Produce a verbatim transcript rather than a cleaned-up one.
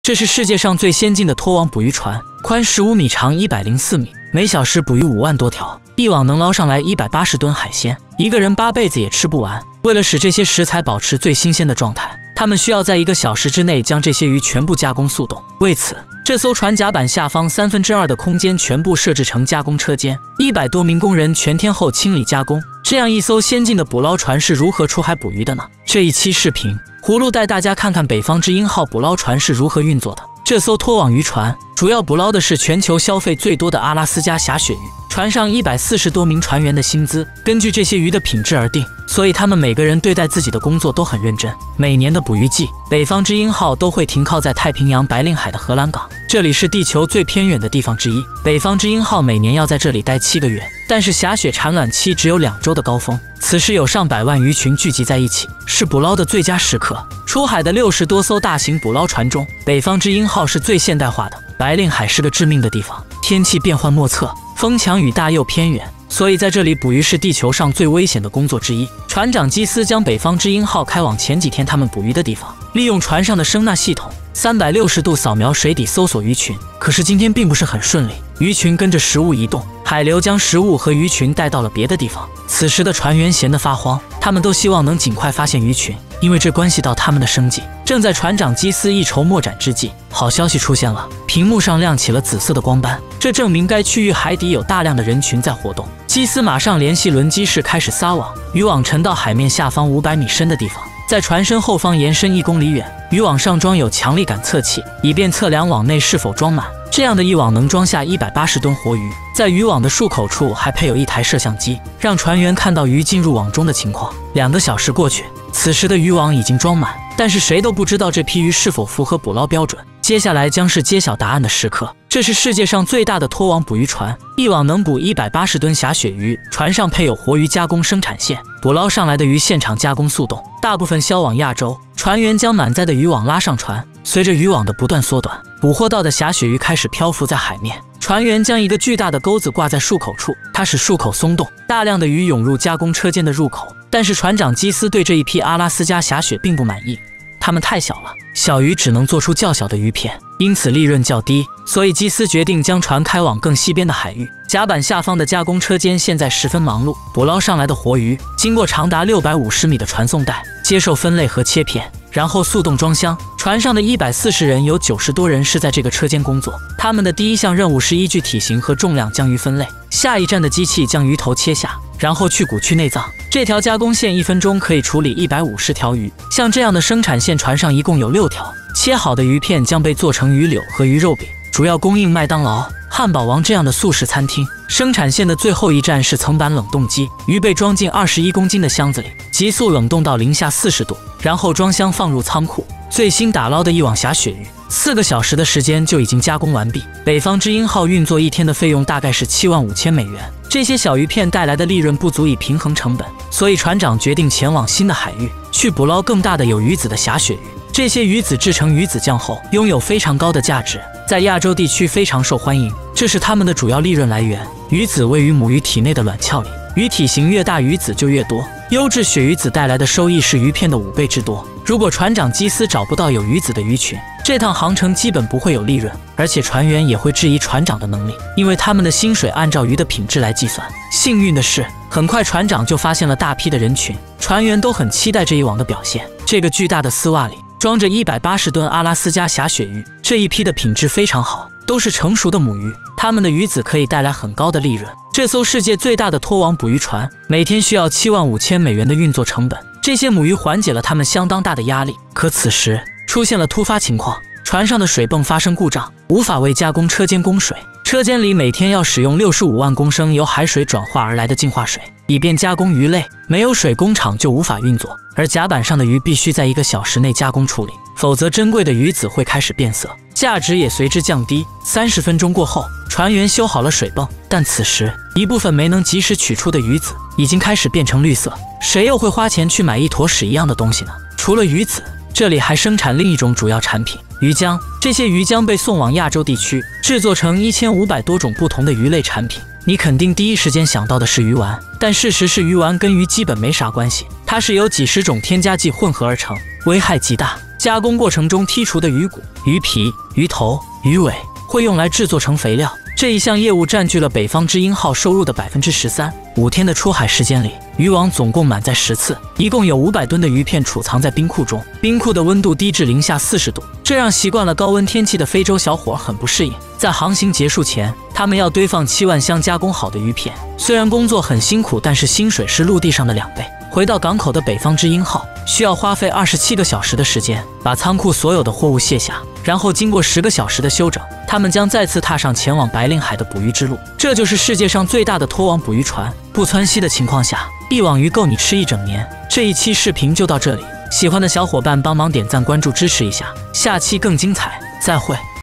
这是世界上最先进的拖网捕鱼船，宽十五米，长一百零四米，每小时捕鱼五万多条，一网能捞上来一百八十吨海鲜，一个人八辈子也吃不完。为了使这些食材保持最新鲜的状态，他们需要在一个小时之内将这些鱼全部加工速冻。为此，这艘船甲板下方三分之二的空间全部设置成加工车间，一百多名工人全天候清理加工。这样一艘先进的捕捞船是如何出海捕鱼的呢？这一期视频，葫芦带大家看看北方之鹰号捕捞船是如何运作的。这艘拖网渔船主要捕捞的是全球消费最多的阿拉斯加峡鳕鱼，船上一百四十多名船员的薪资根据这些鱼的品质而定，所以他们每个人对待自己的工作都很认真。每年的捕鱼季，北方之鹰号都会停靠在太平洋白令海的荷兰港，这里是地球最偏远的地方之一。北方之鹰号每年要在这里待七个月，但是峡鳕产卵期只有两周的高峰，此时有上百万鱼群聚集在一起，是捕捞的最佳时刻。出海的六十多艘大型捕捞船中，北方之鹰号是最现代化的。白令海是个致命的地方，天气变幻莫测，风强雨大又偏远，所以在这里捕鱼是地球上最危险的工作之一。船长基斯将北方之鹰号开往前几天他们捕鱼的地方，利用船上的声纳系统三百六十度扫描水底搜索鱼群。可是今天并不是很顺利，鱼群跟着食物移动，海流将食物和鱼群带到了别的地方。此时的船员闲得发慌，他们都希望能尽快发现鱼群，因为这关系到他们的生计。正在船长基斯一筹莫展之际，好消息出现了，屏幕上亮起了紫色的光斑，这证明该区域海底有大量的人群在活动。基斯马上联系轮机室开始撒网，渔网沉到海面下方五百米深的地方，在船身后方延伸一公里远。渔网上装有强力感测器，以便测量网内是否装满。这样的一网能装下一百八十吨活鱼。在渔网的束口处还配有一台摄像机，让船员看到鱼进入网中的情况。两个小时过去，此时的渔网已经装满，但是谁都不知道这批鱼是否符合捕捞标准。接下来将是揭晓答案的时刻。这是世界上最大的拖网捕鱼船，一网能捕一百八十吨峡鳕鱼，船上配有活鱼加工生产线，捕捞上来的鱼现场加工速冻，大部分销往亚洲。船员将满载的渔网拉上船，随着渔网的不断缩短，捕获到的峡鳕鱼开始漂浮在海面。船员将一个巨大的钩子挂在束口处，它使束口松动，大量的鱼涌入加工车间的入口。但是船长基斯对这一批阿拉斯加峡鳕并不满意，它们太小了，小鱼只能做出较小的鱼片，因此利润较低，所以基斯决定将船开往更西边的海域。甲板下方的加工车间现在十分忙碌，捕捞上来的活鱼经过长达六百五十米的传送带，接受分类和切片，然后速冻装箱。船上的一百四十人有九十多人是在这个车间工作，他们的第一项任务是依据体型和重量将鱼分类，下一站的机器将鱼头切下，然后去骨去内脏。这条加工线一分钟可以处理一百五十条鱼，像这样的生产线船上一共有六条。切好的鱼片将被做成鱼柳和鱼肉饼，主要供应麦当劳、汉堡王这样的速食餐厅。生产线的最后一站是层板冷冻机，鱼被装进二十一公斤的箱子里，急速冷冻到零下四十度，然后装箱放入仓库。最新打捞的一网峡鳕鱼，四个小时的时间就已经加工完毕。北方之鹰号运作一天的费用大概是七万五千美元，这些小鱼片带来的利润不足以平衡成本，所以船长决定前往新的海域，去捕捞更大的有鱼子的峡鳕鱼。这些鱼子制成鱼子酱后，拥有非常高的价值，在亚洲地区非常受欢迎，这是他们的主要利润来源。鱼子位于母鱼体内的卵鞘里，鱼体型越大，鱼子就越多。优质鳕鱼子带来的收益是鱼片的五倍之多。如果船长基斯找不到有鱼子的鱼群，这趟航程基本不会有利润，而且船员也会质疑船长的能力，因为他们的薪水按照鱼的品质来计算。幸运的是，很快船长就发现了大批的人群，船员都很期待这一网的表现。这个巨大的丝袜里装着一百八十吨阿拉斯加峡鳕鱼，这一批的品质非常好，都是成熟的母鱼，它们的鱼子可以带来很高的利润。这艘世界最大的拖网捕鱼船每天需要七万五千美元的运作成本，这些母鱼缓解了它们相当大的压力。可此时出现了突发情况，船上的水泵发生故障，无法为加工车间供水。车间里每天要使用六十五万公升由海水转化而来的净化水，以便加工鱼类，没有水工厂就无法运作。而甲板上的鱼必须在一个小时内加工处理，否则珍贵的鱼子会开始变色，价值也随之降低。三十分钟过后，船员修好了水泵，但此时一部分没能及时取出的鱼子已经开始变成绿色。谁又会花钱去买一坨屎一样的东西呢？除了鱼子，这里还生产另一种主要产品鱼浆。这些鱼浆被送往亚洲地区，制作成一千五百多种不同的鱼类产品。你肯定第一时间想到的是鱼丸，但事实是鱼丸跟鱼基本没啥关系，它是由几十种添加剂混合而成，危害极大。 加工过程中剔除的鱼骨、鱼皮、鱼头、鱼尾会用来制作成肥料。这一项业务占据了北方之鹰号收入的百分之十三。五天的出海时间里，渔网总共满载十次，一共有五百吨的鱼片储藏在冰库中。冰库的温度低至零下四十度，这让习惯了高温天气的非洲小伙很不适应。在航行结束前，他们要堆放七万箱加工好的鱼片。虽然工作很辛苦，但是薪水是陆地上的两倍。回到港口的北方之鹰号需要花费二十七个小时的时间，把仓库所有的货物卸下，然后经过十个小时的休整，他们将再次踏上前往白令海的捕鱼之路。这就是世界上最大的拖网捕鱼船。不湍溪的情况下，一网鱼够你吃一整年。这一期视频就到这里，喜欢的小伙伴帮忙点赞、关注支持一下，下期更精彩，再会。